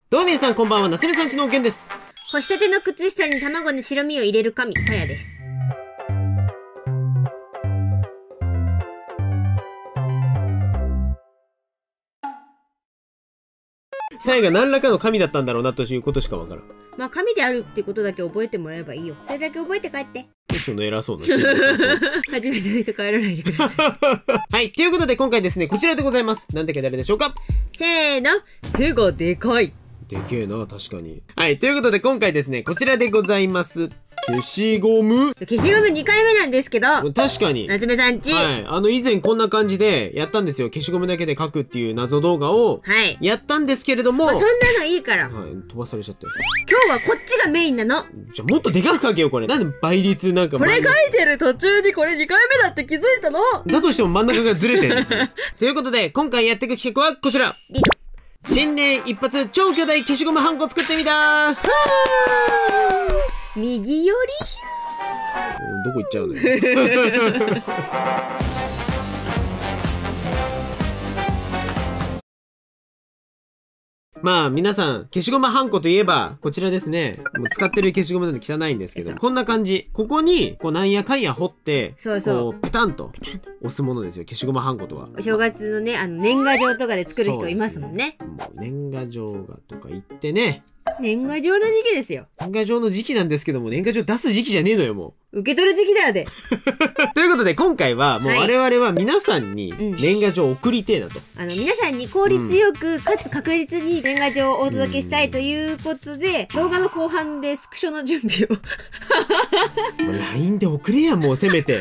どうも皆さんこんばんは、夏目さんちのおけんです。 干したての靴下に卵の白身を入れる神、さやです。 さやが何らかの神だったんだろうなということしかわからん。 まあ神であるってことだけ覚えてもらえばいいよ。それだけ覚えて帰って。 その偉そうな初めての人帰らないでください。 はい、ということで今回ですね、こちらでございます。なんて書いてあるでしょうか。 せーの、手がでかい。 でけえな、確かに。はい、ということで今回ですね、こちらでございます。消しゴム。 消しゴム2回目なんですけど。 確かに。 夏目さんち。 はい。以前こんな感じでやったんですよ。消しゴムだけで書くっていう謎動画を。 はい。 やったんですけれども。 まあ、そんなのいいから。 はい。飛ばされちゃったよ。 今日はこっちがメインなの。 じゃあもっとでかく書けよ、これ。なんで倍率なんか。 これ書いてる途中にこれ2回目だって気づいたの。 だとしても真ん中がずれてる。ということで、今回やっていく企画はこちら。新年一発超巨大消しゴムハンコ作ってみたー。 右よりどこ行っちゃうのよ。まあ皆さん消しゴムハンコといえばこちらですね。もう使ってる消しゴムなんで汚いんですけど、こんな感じ。ここにこうなんやかんや彫って、 そうそうこうペタンと押すものですよ。消しゴムハンコとは。 お正月のね、年賀状とかで作る人いますもんね。 もう年賀状がとか言ってね。 年賀状の時期ですよ。 年賀状の時期なんですけども、年賀状出す時期じゃねえのよ、もう。受け取る時期だよで。 ということで、今回はもう我々は皆さんに年賀状を送りてえなと。 皆さんに効率よく、かつ確実に年賀状をお届けしたいということで、動画の後半でスクショの準備を。 LINE で送れや、もうせめて。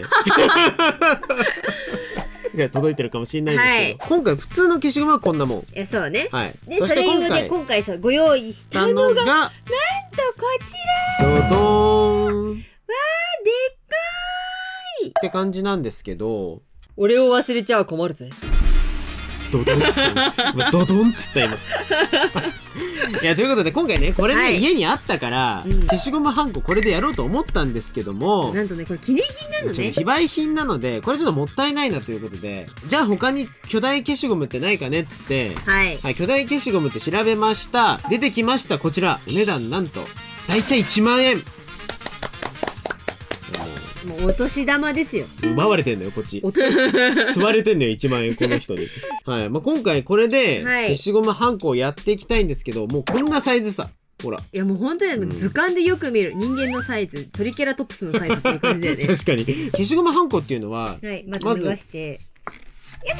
届いてるかもしれないですけど、今回普通の消しゴムはこんなもん。いや、そうね。 はい。 で、それゆえ今回そうご用意したのが、なんとこちら。 ドドーン。 わー、でっかーい。 って感じなんですけど、 俺を忘れちゃう困るぜ。 ドドンっつった今。ドドンっつった今。いや、ということで今回ね、これね、家にあったから、消しゴムハンコこれでやろうと思ったんですけども、 なんとね、これ記念品なのね。 非売品なので、これちょっともったいないなということで、じゃあ他に巨大消しゴムってないかねっつって、はい、巨大消しゴムって調べました。出てきました、こちら。お値段なんと、だいたい1万円。 もうお年玉ですよ。 奪われてんのよ、こっち。吸われてんのよ、1万円、この人に。はい。まあ、今回これで、消しゴムハンコをやっていきたいんですけど、もうこんなサイズさ。ほら。いや、もう本当に図鑑でよく見る人間のサイズ、トリケラトプスのサイズっていう感じだよね。 確かに。消しゴムハンコっていうのは、 はい、まず脱がして。や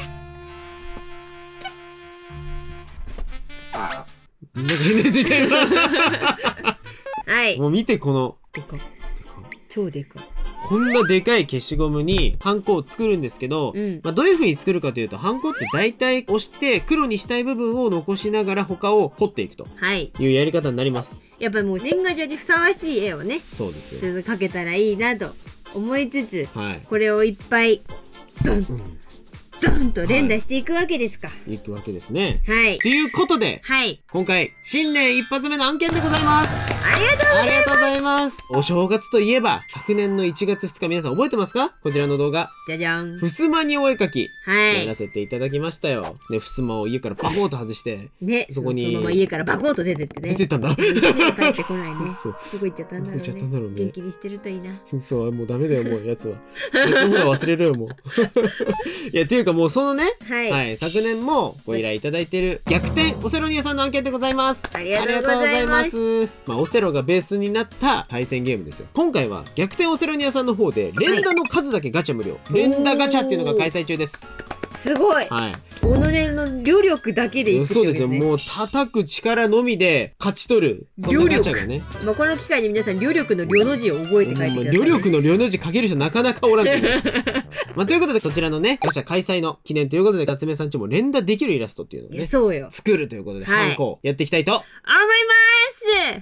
だ！ なんか変なついたよ。 はい。 もう見て、この。 でか。超でかい。 こんなでかい消しゴムにハンコを作るんですけど、まあどういう風に作るかというと、ハンコって大体押して黒にしたい部分を残しながら他を彫っていくというやり方になります。 やっぱりもう年賀状にふさわしい絵をね、 そうですよ。 ちょっと描けたらいいなと思いつつ、これをいっぱいドンドンと連打していくわけですか。 いくわけですね。 はい。 ということで、今回新年一発目の案件でございます。 ありがとうございます。 お正月といえば、昨年の1月2日皆さん覚えてますか？こちらの動画。 じゃじゃん。 襖にお絵かき。やらせていただきましたよ。で、襖を家からバコーと外して、 ね、そこに。そのまま家からバコーと出てってね。 出てったんだ。 帰ってこないね。どこ行っちゃったんだろうね。元気にしてるといいな。 そう、もうダメだよ、もう、やつは。やつの方は忘れるよ、もう。いや、というかもうそのね、昨年もご依頼いただいている逆転オセロニアさんの案件でございます。 ありがとうございます。 まあ、オセロがベースになった対戦ゲームですよ。今回は逆転オセロニアさんの方で連打の数だけガチャ無料、連打ガチャっていうのが開催中です。 すごい。 はい。 己の旅力だけでいくってことですね。 そうですよ。もう叩く力のみで勝ち取る。そんなガチャがね。 まあこの機会に皆さん、旅力の旅の字を覚えて書いてください。 旅力の旅の字書ける人なかなかおらんけど。まあということで、そちらのね、ガチャ開催の記念ということで、夏目さんちも連打できるイラストっていうのをね、 そうよ。 作るということで、ハンコをやっていきたいと思います。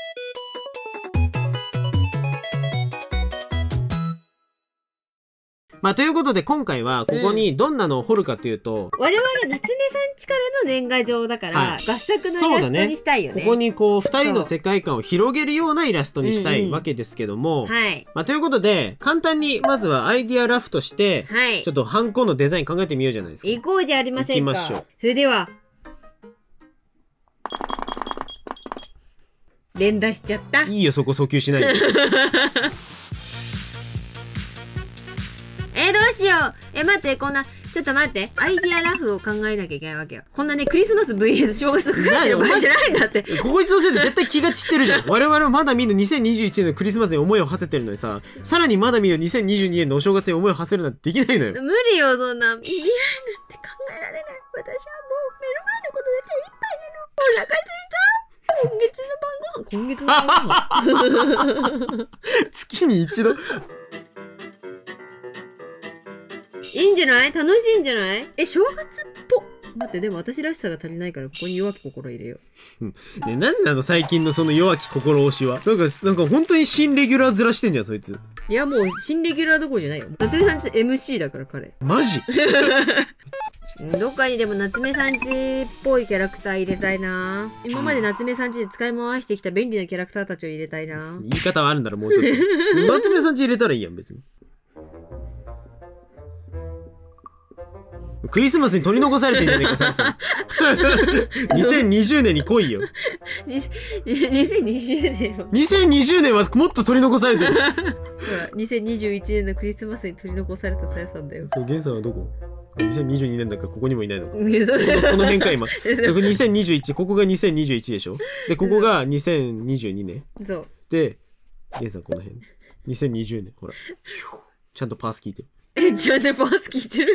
まあ、ということで今回はここにどんなのを彫るかというと、 我々夏目さんちからの年賀状だから、合作のイラストにしたいよね。 ここにこう2人の世界観を広げるようなイラストにしたいわけですけども、まあ、ということで簡単にまずはアイディアラフとして、ちょっとハンコのデザイン考えてみようじゃないですか。 行こうじゃありませんか。 行きましょう。 それでは連打しちゃった。 いいよ、そこ訴求しないで。 どうしよう。待って、こんな、ちょっと待って。アイディアラフを考えなきゃいけないわけよ。こんなね、クリスマス VS 正月とか書いてる場合じゃないんだって。 こいつのせいで絶対気が散ってるじゃん。我々はまだ見ぬ2021年のクリスマスに思いを馳せてるのにさ、さらにまだ見ぬ2022年のお正月に思いを馳せるなんてできないのよ。 無理よ、そんな。未来なんて考えられない。私はもう目の前のことで手一杯なの。お腹すいた。今月の晩ご飯。 月に一度。 いいんじゃない？楽しいんじゃない？正月っぽ。待って、でも私らしさが足りないからここに弱き心入れよう。ね、なんなの最近のその弱き心推しは。なんか本当に新レギュラーずらしてんじゃん、そいつ。 いや、もう新レギュラーどころじゃないよ。夏目さんち MC だから彼。 マジどっかにでも夏目さんちっぽいキャラクター入れたいな。今まで夏目さんちで使い回してきた便利なキャラクターたちを入れたいな。 言い方はあるんだろ、もうちょっと。夏目さんち入れたらいいやん、別に。クリスマスに取り残されてんじゃねえか、サラさん。2020年に来いよ。 2020年は 2020年はもっと取り残されてる。 ほら、2021年のクリスマスに取り残されたさやさんだよ。 そう、ゲンさんはどこ？ 2022 年だからここにもいないのか。この辺か、今。2021、ここが2021でしょ？で、ここが2022年。 そう。 で、ゲンさんこの辺。2020年、ほら。ちゃんとパース聞いてる。ちゃんとパース聞いてる。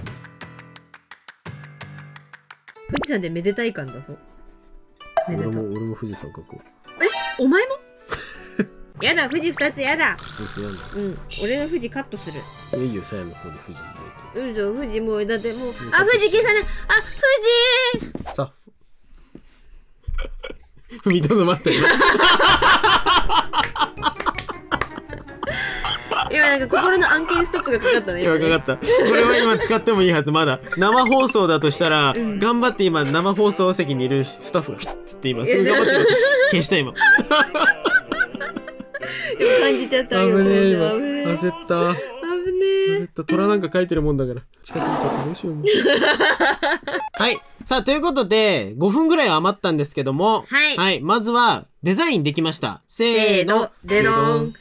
富士山でめでたい感だぞ。 俺も富士山書こう。 お前もやだ、富士2つやだ。うん、俺の富士カットする。 いいよ、さやの方で富士入れて。富士もう、だってもう、あ、富士消さない。あ、富士さ踏みとどまったよ。 今なんか心の案件ストップがかかったね。 今かかった。これは今使ってもいいはず、まだ。生放送だとしたら、頑張って今生放送席にいるスタッフがピッつって今、すぐ頑張ってる。消した今。 感じちゃったよ。 危ねえ今。焦った。 危ねえ。 焦った。虎なんか書いてるもんだから。近すぎちゃってどうしようも。はい。さあ、ということで、5分ぐらい余ったんですけども。 はい。 はい。まずは、デザインできました。せーの。 デドン。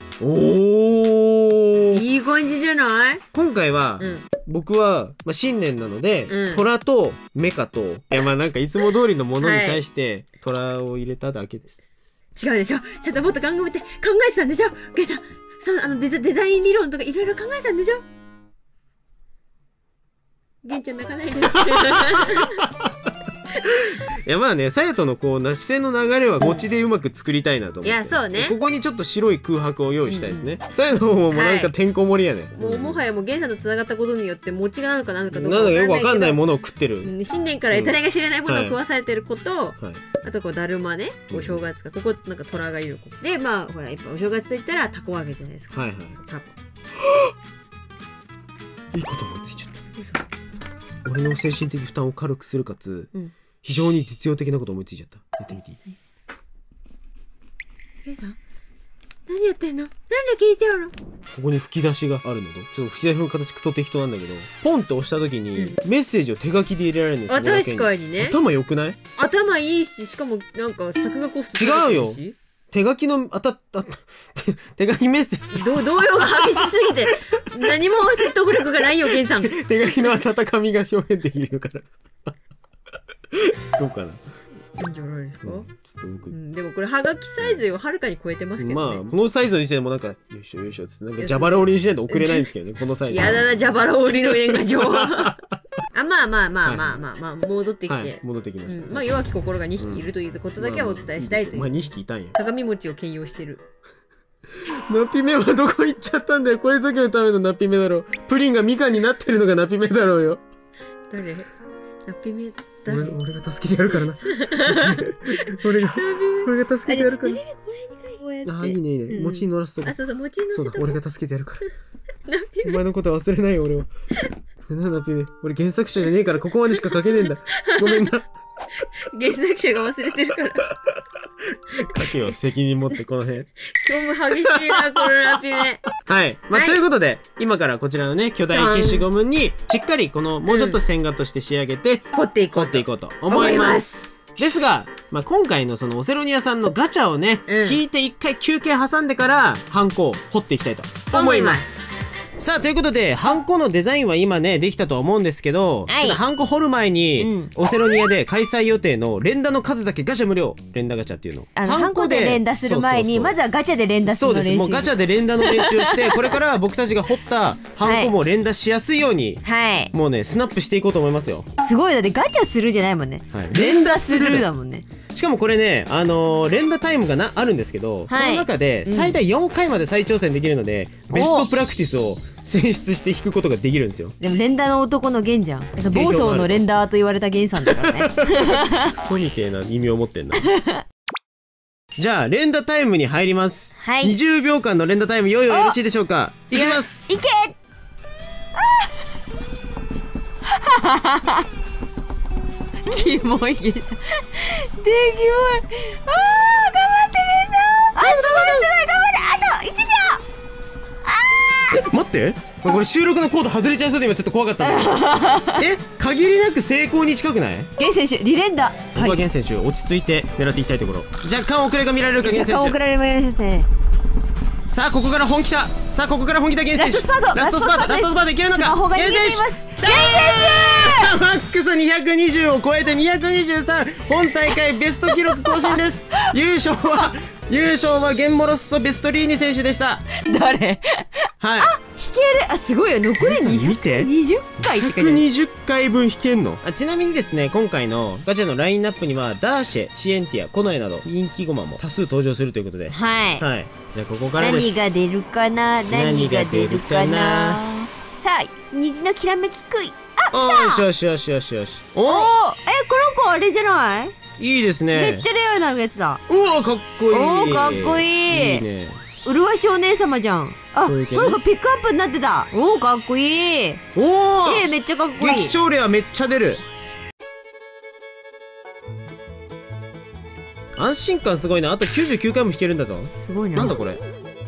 おー、 いい感じじゃない？ 今回は、僕は、新年なので、虎とメカと、いやなんかいつも通りのものに対して、虎を入れただけです。 違うでしょ？ちゃんともっと考えてたんでしょ？ゲイさん、デザイン理論とかいろいろ考えてたんでしょ？ゲンちゃん泣かないで。 いやね、さやとのこう視線の流れは餅でうまく作りたいなと思って。 いや、そうね。 ここにちょっと白い空白を用意したいですね。さやの方もなんかてんこ盛りやね。 もはやゲンさんと繋がったことによって餅がなのか何かどうかなんだかよくわかんないものを食ってる。 新年から得体が知れないものを食わされてる子と、あとだるまね、お正月か、ここなんか虎がいる子で、ほらやっぱお正月といったらたこ揚げじゃないですか。 はいはい。 タコ。 いいこと思いついちゃった。俺の精神的負担を軽くするかつ、非常に実用的なこと思いついちゃった。やってみていい？ ケイさん、何やってんの？なんで聞いちゃうの？ ここに吹き出しがあるのと、ちょっと吹き出しの形クソ適当なんだけど、ポンって押した時にメッセージを手書きで入れられるんですよ。 確かにね。 頭良くない？ 頭いいし、しかもなんか作画コスト違うよ。手書きの手書きメッセージ動揺が激しすぎて何も説得力がないよ、ケンさん。 手書きの温かみが表現できるからどうかな。 いいんじゃないですか。 ちょっと僕、 でもこれはがきサイズをはるかに超えてますけどね。 このサイズの時点でもなんかよいしょよいしょっつってなんか蛇腹折りにしないと送れないんですけどね、このサイズ。 やだな、蛇腹折りの年賀状。まあ戻ってきて、 戻ってきました。 弱き心が2匹いるということだけはお伝えしたいという。 2匹いたんや。 鏡餅を兼用してる。 ナピメはどこ行っちゃったんだよ。こういう時のためのナピメだろう。プリンがみかんになってるのがナピメだろうよ。 誰？ナピメ誰？俺が助けてやるからな。俺が助けてやるから。あ、いいねいいね。餅に乗らすとこ。 あ、そう餅に乗せとこ。 そうだ、俺が助けてやるから。お前のことは忘れないよ俺は。ナピメ。俺原作者じゃねえからここまでしか書けねえんだ。ごめんな。 原作者が忘れてるから。 書けよ、責任持ってこの辺。 今日も激しいな、このナピメ。 はい。ということで、今からこちらのね、巨大消しゴムに、しっかりこの、もうちょっと線画として仕上げて、 彫っていこうと思います。ですが、 まあ、今回のそのオセロニアさんのガチャをね、引いて一回休憩挟んでからハンコを掘っていきたいと思います。さあ、ということで、ハンコのデザインは今ね、できたとは思うんですけど、ただハンコ掘る前に、オセロニアで開催予定の連打の数だけガチャ無料、連打ガチャっていうの。 ハンコで連打する前に、まずはガチャで連打するの練習。 そうです。もうガチャで連打の練習をして、これから僕たちが掘ったハンコも連打しやすいように、もうね、スナップしていこうと思いますよ。 すごい、だってガチャするじゃないもんね。連打するだもんね。 しかもこれね、連打タイムがあるんですけど、その中で最大4回まで再挑戦できるので、ベストプラクティスを選出して引くことができるんですよ。 でも連打の男の源じゃん。暴走の連打と言われた源さんだからね。 ソみてえな意味を持ってんな。じゃあ連打タイムに入ります。20秒間の連打タイム用意はよろしいでしょうか。いきます。 いけ。キモいゲンさん。で、キモい。頑張ってゲンさん。すごいすごい頑張れ。あと1秒。 待って、これ収録のコード外れちゃいそうで今ちょっと怖かったんだけど。限りなく成功に近くない？ ゲン選手リレンダ。 僕はゲン選手落ち着いて狙っていきたいところ。若干遅れが見られるかゲン選手。 若干遅れが見られますね。 さあここから本気だ。さあここから本気だゲン選手。ラストスパートいけるのか。ゲン選手。きたー！マックス220を超えて223。本大会ベスト記録更新です。優勝はゲンモロッソベストリーニ選手でした。 誰？ はい。 あ、弾ける。あ、すごいよ。残り220回って書いてある。 120回分弾けんの。ちなみにですね、今回のガチャのラインナップにはダーシェ、シエンティア、コノエなど人気ゴマも多数登場するということで。 はい。 じゃあここからです。 何が出るかな。何が出るかな。さあ、虹のきらめきくい。 あ、よし。 おお、この子あれじゃない？ いいですね。 めっちゃレアなやつだ。 うわ、かっこいい。 おお、かっこいい。いいね。麗しお姉様じゃん。あ、これがピックアップになってた。おお、かっこいい。 おお、 めっちゃかっこいい。 激超レアめっちゃ出る。安心感すごいな。あと99回も弾けるんだぞ。 すごいな。 なんだこれ。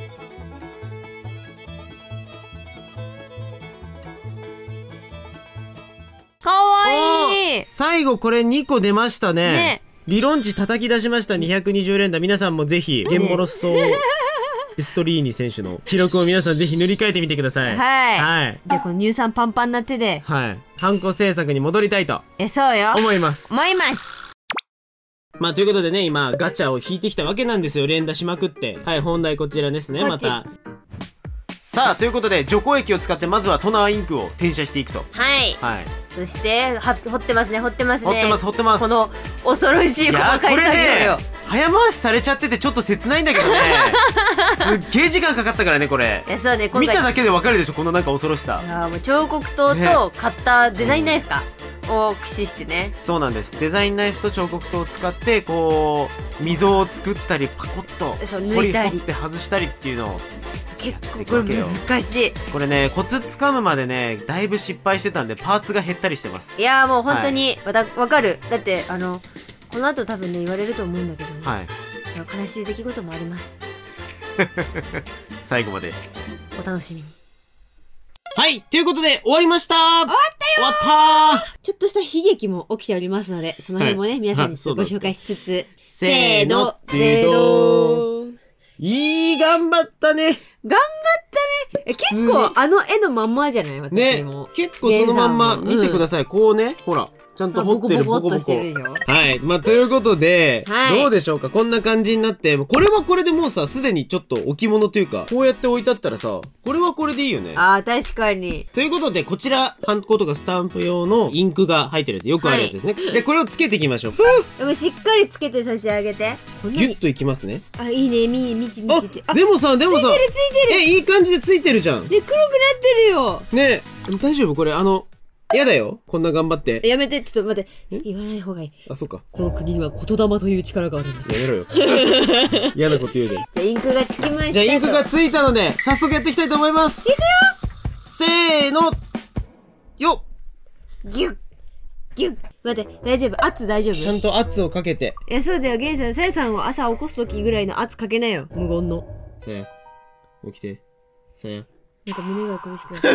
かわいい。 最後これ2個出ましたね。理論値叩き出しました。220連打。皆さんもぜひゲンモロッソベストリーニ選手の記録を皆さんぜひ塗り替えてみてください。 はい。じゃあこの乳酸パンパンな手でハンコ制作に戻りたいとそうよ思います。 まあということでね、今ガチャを引いてきたわけなんですよ。連打しまくって。本題こちらですね。またさあということで除光液を使ってまずはトナーインクを転写していくと。そして掘ってますね。この恐ろしい細かい作業よ。 早回しされちゃっててちょっと切ないんだけどね。すっげえ時間かかったからねこれ。 そうね、 見ただけでわかるでしょ、このなんか恐ろしさ。 もう彫刻刀とカッターデザインナイフを駆使してね。 そうなんです。デザインナイフと彫刻刀を使ってこう溝を作ったりパコッと掘って外したりっていうのを結構これ難しい。 これね、コツつかむまでねだいぶ失敗してたんでパーツが減ったりしてます。 いやもう本当にわかる。だってこの後多分ね言われると思うんだけどね、悲しい出来事もあります。 最後までお楽しみに。 ということで終わりました。終わった。 ちょっとした悲劇も起きておりますので、その辺もね、皆さんにご紹介しつつ、せーのでどー。 頑張ったね。 結構絵のまんまじゃない？私も。 結構そのまんま見てください。こうね、ほら。ちゃんと掘ってるボコボコ。ということで、どうでしょうか。こんな感じになって、これはこれでもうさ、すでにちょっと置物というか、こうやって置いてあったらさ、これはこれでいいよね。 確かに。 ということで、こちら、ハンコとかスタンプ用のインクが入ってるやつ、よくあるやつですね。じゃあこれをつけていきましょう。 でもしっかりつけて差し上げて。 ギュッといきますね。 いいね、みち。 でもさ、ついてる。いい感じでついてるじゃん。 黒くなってるよ。 ね大丈夫これ、やだよこんな頑張って。 やめて、ちょっと待って。言わない方がいい。 そうか。 この国には言霊という力があるんだ。 やめろよ。嫌なこと言うで。 じゃあインクがつきました。 じゃあインクがついたので、早速やっていきたいと思います。いくよ。せーの。よっ。 ギュッ。ギュッ。待って、大丈夫。圧大丈夫。 ちゃんと圧をかけて。 そうだよ、ゲンさん。さやさんを朝起こす時ぐらいの圧かけなよ。無言の。 さや。起きて。さや。 なんか胸が苦しくな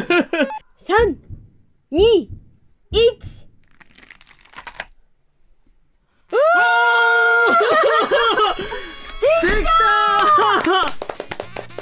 った。3、2、1。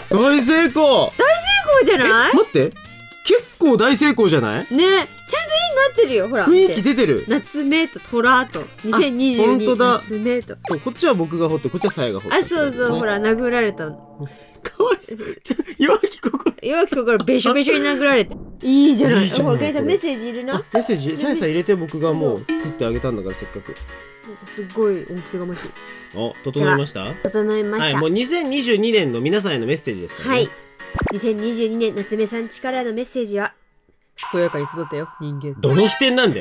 大成功じゃない？ 待って、結構大成功じゃない？ ね、ちゃんといいになってるよ。ほら雰囲気出てる。 夏目と虎と2022 本当だ。 夏目と、 そう、こっちは僕が掘って、こっちはさやが掘って。 あ、そうそう、ほら殴られたの。 かわいそう。弱気心。 弱気心べしょべしょに殴られて。いいじゃない。ほら、ケンさんメッセージいるな。 メッセージさやさん入れて、僕がもう作ってあげたんだから、せっかく。 すっごい大きさがましい。 お、整いました？ 整いました。 はい、もう2022年の皆さんへのメッセージですからね。 はい。2022年夏目さんちからのメッセージは、健やかに育ったよ、人間。 どの視点なんだよ。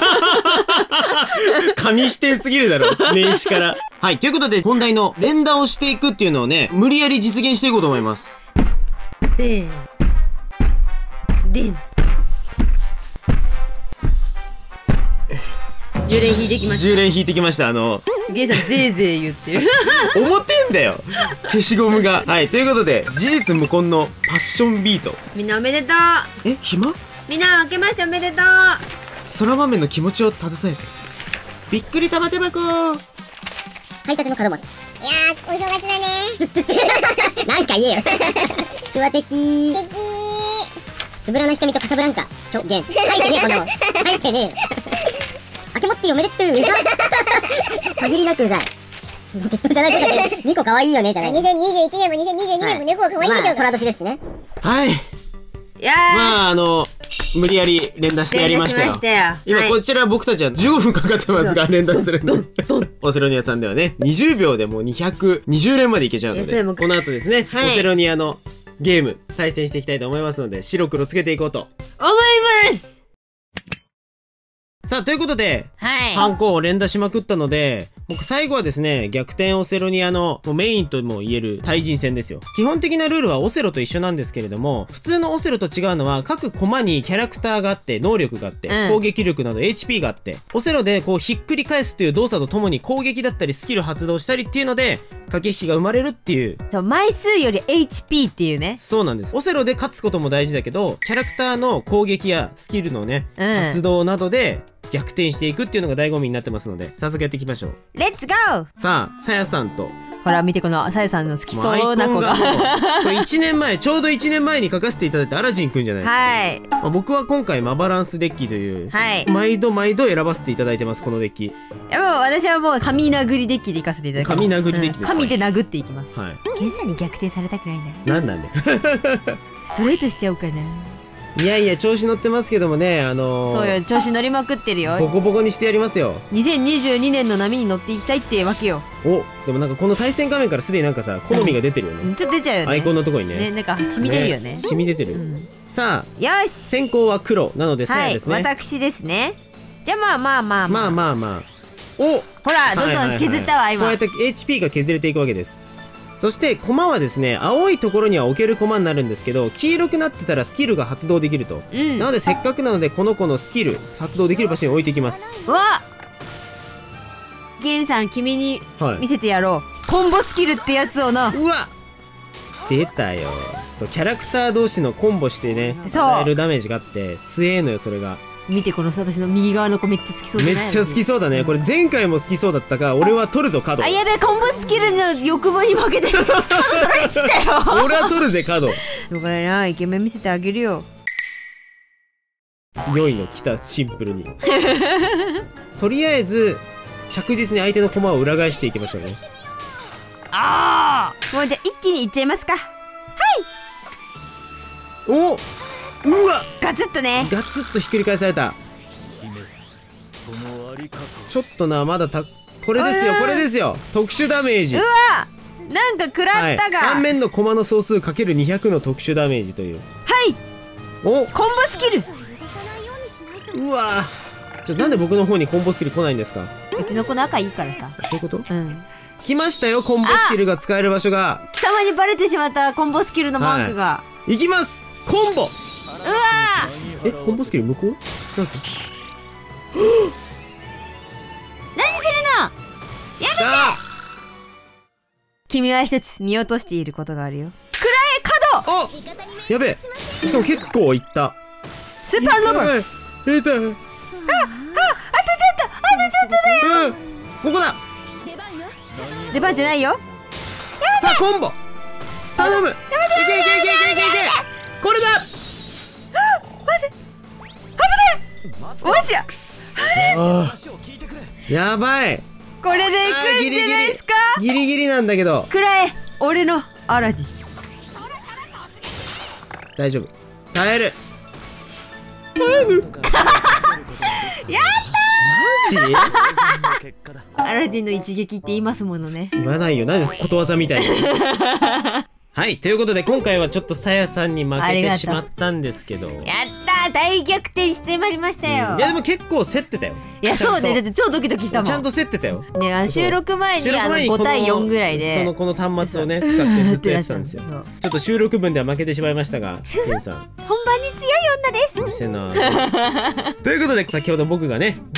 神視点すぎるだろ、年始から。はい、ということで、本題の連打をしていくっていうのをね、無理やり実現していこうと思います。 でん。10連引いてきました。 10連引いてきました。 ゲイさんぜいぜい言ってる。 思ってんだよ、消しゴムが。はい、ということで、事実無根のパッションビート。 みんなおめでとう。 暇？ みんな明けましておめでとう。 空豆の気持ちを携えて。びっくり玉手箱。 買いたての門松。いやー、お正月だね。なんか言えよ。ちくわ的。つぶらな瞳とカサブランカ。ゲン。書いてねえ、この。書いてねえ。明けもっておめでとう。限りなくうざい。適当じゃないですか。猫可愛いよね、じゃない。2021年も2022年も猫が可愛いでしょ。虎年ですしね。 いはい。 やー。 まあ無理やり連打してやりましたよ。今こちら僕たちは15分かかってますが、連打するの。オセロニアさんではね、20秒でもう220連までいけちゃうので、この後ですね、オセロニアのゲーム対戦していきたいと思いますので、白黒つけていこうと思います。 さあ、ということで、 はい、 ハンコを連打しまくったので、僕最後はですね、逆転オセロニアのもうメインとも言える対人戦ですよ。基本的なルールはオセロと一緒なんですけれども、普通のオセロと違うのは各コマにキャラクターがあって、能力があって、攻撃力など HP があって、オセロでこうひっくり返すという動作とともに攻撃だったりスキル発動したりっていうので、駆け引きが生まれるっていう。 そう、枚数より HP っていうね。 そうなんです。オセロで勝つことも大事だけど、キャラクターの攻撃やスキルのね、発動などで逆転していくっていうのが醍醐味になってますので、早速やっていきましょう。 レッツゴー。 さあ、さやさんと、 ほら見て、このさやさんの好きそうな子がこれ1年前、ちょうど1年前に書かせていただいたアラジンくんじゃないですか。はい。僕は今回マバランスデッキという、はい、毎度選ばせていただいてます、このデッキ。いや、もう私はもう神殴りデッキでいかせていただきます。 神殴りデッキです、 神で殴っていきます。 はい。 ケンさんに逆転されたくないんだ。 なんなんでストレートしちゃおうからな。 いやいや、調子乗ってますけどもね、 そうよ、調子乗りまくってるよ。 ボコボコにしてやりますよ。 2022年の波に乗っていきたいってわけよ。 お、でもなんかこの対戦画面からすでになんかさ、好みが出てるよね。 ちょっと出ちゃうよね。 アイコンのとこにね。 ね、なんか染み出るよね。 染み出てる。さあ、 よし。 先行は黒なので、さやですね。 はい、私ですね。じゃあまあ。 お、 ほら、どんどん削ったわ、今。 こうやって HP が削れていくわけです。そして駒はですね、青いところには置ける駒になるんですけど、黄色くなってたらスキルが発動できると。なのでせっかくなので、この子のスキル発動できる場所に置いていきます。 うわ、ゲンさん、君に見せてやろう。コンボスキルってやつをな。 うわ、出たよ。そう、キャラクター同士のコンボしてね、与えるダメージがあって強えのよ、それが。 見て、この私の右側の子めっちゃ好きそうじゃない？ めっちゃ好きそうだね。これ前回も好きそうだったか。俺は取るぞ、角。 あ、やべえ、コンボスキルの欲望に負けて角取られちゃったよ。 俺は取るぜ、角。 だからな、イケメン見せてあげるよ。 強いの来た、シンプルに。とりあえず着実に相手の駒を裏返していきましょうね。 ああ、もうじゃあ一気にいっちゃいますか。はい。 お、うわ、 ガツッとね、 ガツッとひっくり返された。ちょっとな、まだこれですよ、これですよ、特殊ダメージ。 うわ、なんか食らったが、 反面の駒の総数 ×200 の特殊ダメージという。 はい。 お、 コンボスキル。 うわ、なんで僕の方にコンボスキル来ないんですか。 うちの子の赤いいからさ。 そういうこと？うん。来ましたよ、コンボスキルが使える場所が。 貴様にバレてしまったコンボスキルのマークが。 いきます、コンボ。 うわ、 コンボスキル向こう？なんすか？ 何するの？やめて！君は一つ見落としていることがあるよ。くらえ、角！ あ、やべえ。しかも結構いった。 スーパーノバ。 痛い。 あとちょっとだよ。 ここだ。 出番じゃないよ。 さあ、コンボ頼む。 これだ。 おしゃ。 やばい。 これでいくんじゃないですか。 ギリギリなんだけど。 くらえ、俺のアラジン。 大丈夫。耐える。 やったマジ？ アラジンの一撃って言いますものね。 言わないよ。なんでことわざみたいな。はい、ということで今回はちょっとさやさんに負けてしまったんですけど。 やったー、大逆転してまいりましたよ。 いやでも結構競ってたよ。 いやそうね、だって超ドキドキしたもん。 ちゃんと競ってたよ。 ね、収録前に5対4ぐらいでこの端末をね使ってずっとやってたんですよ。ちょっと収録分では負けてしまいましたが、ケンさん本番に強い女です。 うるせえな。ということで先ほど僕が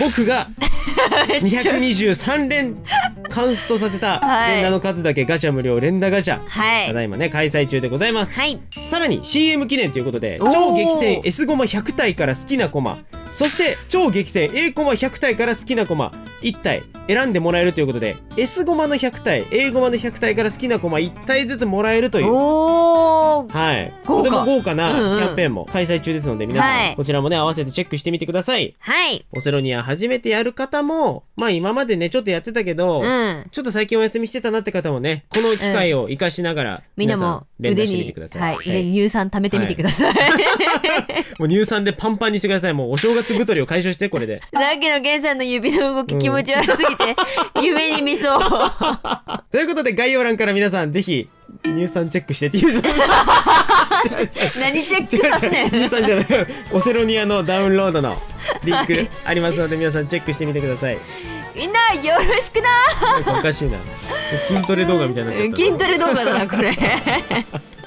223連カンストさせた連打の数だけガチャ無料連打ガチャ、ただいまね開催中でございます。さらに CM 記念ということで超激戦 S ゴマ100体から好きなコマ、そして超激戦 A コマ100体から好きなコマ1体選んでもらえるということで S ゴマの100体 A ゴマの100体から好きなコマ1体ずつもらえるという、はい、とても豪華なキャンペーンも開催中ですので、皆さんこちらもね合わせてチェックしてみてください。オセロニア初めてやる方もまあ今までねちょっとやってたけど、ちょっと最近お休みしてたなって方もねこの機会を生かしながら皆さん連打してみてください。 腕に乳酸貯めてみてください。 もう乳酸でパンパンにしてください。もうお正月太りを解消してこれで。 さっきのゲンさんの指の動き気持ち悪すぎて夢に見そう。 ということで概要欄から皆さんぜひ乳酸チェックしてっていう。 何チェックさせねん。 乳酸じゃない。オセロニアのダウンロードのリンクありますので皆さんチェックしてみてください。 みんなよろしくな。 おかしいな。筋トレ動画みたいになっちゃった。 筋トレ動画だなこれ。